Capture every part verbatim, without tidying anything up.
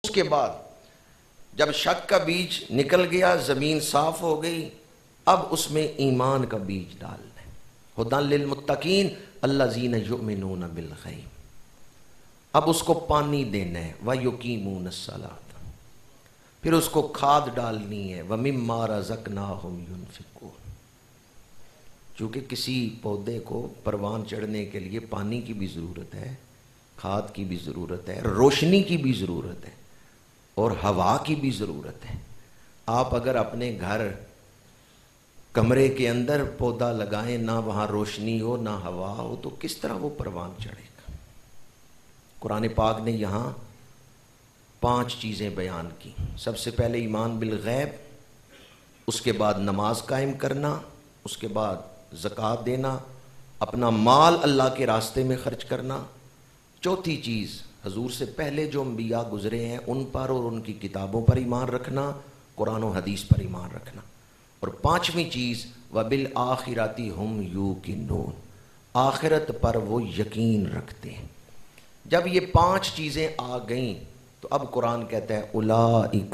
اس کے بعد جب شک کا بیج نکل گیا، زمین صاف ہو گئی، اب اس میں ایمان کا بیج ڈالنا ہے۔ ہدی للمتقین الذین یؤمنون بالغیب، اب اس کو پانی دینا ہے، وَیُقِیمُونَ الصَّلَاةَ، پھر اس کو کھاد ڈالنی ہے، وَمِمَّا رَزَقْنَاهُمْ يُنْفِقُونَ۔ چونکہ کسی پودے کو پروان چڑھنے کے لیے پانی کی بھی ضرورت ہے، کھاد کی بھی ضرورت ہے، روشنی کی بھی ضرورت ہے، اور ہوا کی بھی ضرورت ہے۔ آپ اگر اپنے گھر کمرے کے اندر پودا لگائیں، نہ وہاں روشنی ہو نہ ہوا ہو، تو کس طرح وہ پروان چڑھے گا؟ قرآن پاک نے یہاں پانچ چیزیں بیان کی۔ سب سے پہلے ایمان بالغیب، اس کے بعد نماز قائم کرنا، اس کے بعد زکوٰۃ دینا، اپنا مال اللہ کے راستے میں خرچ کرنا، چوتھی چیز حضور سے پہلے جو انبیاء گزرے ہیں ان پر اور ان کی کتابوں پر ایمان رکھنا، قرآن و حدیث پر ایمان رکھنا، اور پانچویں چیز وَبِالْآخِرَةِ هُمْ يُوقِنُونَ، آخرت پر وہ یقین رکھتے ہیں۔ جب یہ پانچ چیزیں آ گئیں تو اب قرآن کہتا ہے اولئک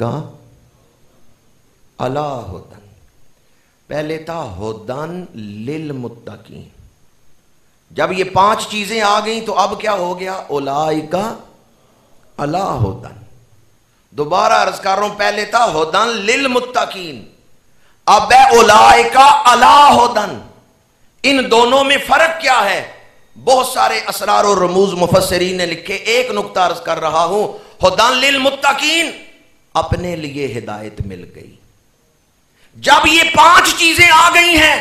علی ھدی، پہلے تھا ھدی للمتقین، جب یہ پانچ چیزیں آ گئیں تو اب کیا ہو گیا؟ اولئک علی ھدی۔ دوبارہ عرض کر رہا ہوں، پہلے تھا ھدی للمتقین، اب ہے اولئک علی ھدی۔ ان دونوں میں فرق کیا ہے؟ بہت سارے اسرار و رموز مفسرین نے لکھے، ایک نقطہ عرض کر رہا ہوں، ھدی للمتقین، اپنے لیے ہدایت مل گئی۔ جب یہ پانچ چیزیں آ گئی ہیں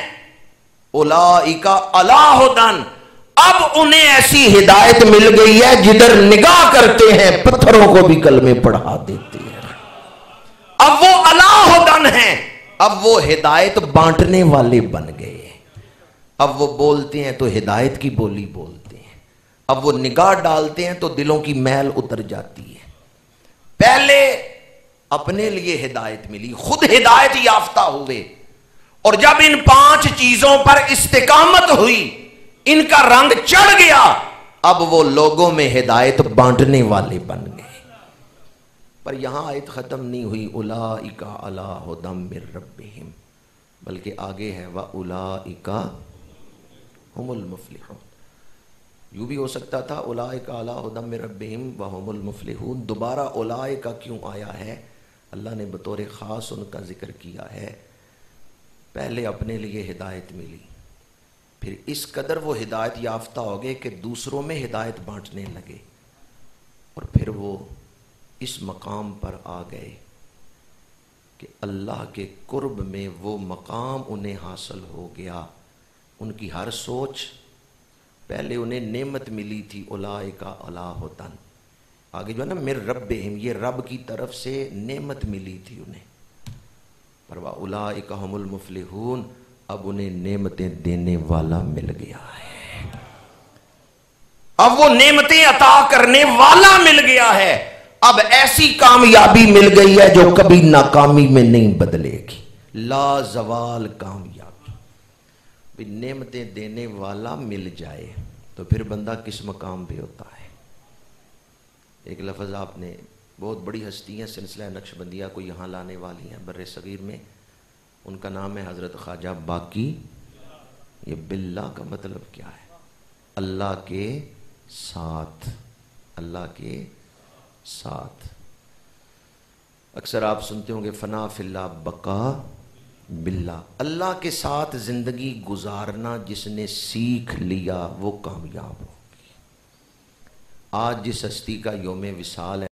اولئک علی ھدی، اب انہیں ایسی ہدایت مل گئی ہے جدھر نگاہ کرتے ہیں پتھروں کو بھی کلمے پڑھا دیتے ہیں۔ اب وہ علی ھدی ہیں، اب وہ ہدایت بانٹنے والے بن گئے، اب وہ بولتے ہیں تو ہدایت کی بولی بولتے ہیں، اب وہ نگاہ ڈالتے ہیں تو دلوں کی میل اتر جاتی ہے۔ پہلے اپنے لیے ہدایت ملی، خود ہدایت یافتہ ہوئے، اور جب ان پانچ چیزوں پر استقامت ہوئی، ان کا رنگ چڑھ گیا، اب وہ لوگوں میں ہدایت بانٹنے والے بن گئے۔ پر یہاں آیت ختم نہیں ہوئی اولئک علی ھدی من ربہم، بلکہ آگے ہے واولئک ھم المفلحون۔ یوں بھی ہو سکتا تھا اولئک علی ھدی من ربہم وھم المفلحون، دوبارہ اولئک کیوں آیا ہے؟ اللہ نے بطور خاص ان کا ذکر کیا ہے۔ پہلے اپنے لیے ہدایت ملی، پھر اس قدر وہ ہدایت یافتہ ہو گئے کہ دوسروں میں ہدایت بانٹنے لگے، اور پھر وہ اس مقام پر آ گئے کہ اللہ کے قرب میں وہ مقام انہیں حاصل ہو گیا۔ ان کی ہر سوچ، پہلے انہیں نعمت ملی تھی اولئک علی ھدی، آگے جو ہے نا من ربہم، یہ رب کی طرف سے نعمت ملی تھی انہیں، پر اولئک ھم المفلحون، اب انہیں نعمتیں دینے والا مل گیا ہے، اب وہ نعمتیں عطا کرنے والا مل گیا ہے، اب ایسی کامیابی مل گئی ہے جو کبھی ناکامی میں نہیں بدلے گی، لا زوال کامیابی۔ بھی نعمتیں دینے والا مل جائے تو پھر بندہ کس مقام پہ ہوتا ہے؟ ایک لفظ آپ نے، بہت بڑی ہستیاں سلسلہ نقش بندیہ کو یہاں لانے والی ہیں بر صغیر میں، ان کا نام ہے حضرت خواجہ باقی۔ یہ باللہ کا مطلب کیا ہے؟ اللہ کے ساتھ، اللہ کے ساتھ۔ اکثر آپ سنتے ہوں گے فنا فی اللہ بقا باللہ، اللہ کے ساتھ زندگی گزارنا جس نے سیکھ لیا وہ کامیاب ہوگی۔ آج جس ہستی کا یوم وصال ہے